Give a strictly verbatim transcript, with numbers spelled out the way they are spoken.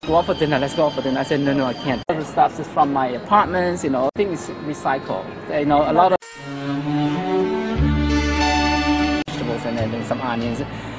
Go out for dinner, let's go out for dinner. I said, no, no, I can't. The stuff is from my apartments, you know, things recycled. You know, a lot of vegetables and then some onions.